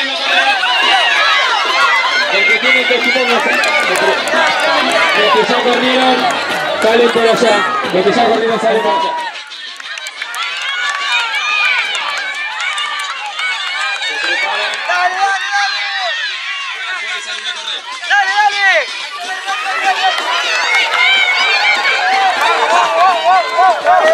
El que tiene testimonio, los que ya corrieron, salen por allá. Los que ya corrieron, salen por allá. Se preparan. ¡Dale, dale, dale! Pueden salir a correr. ¡Dale, dale! ¡Dale!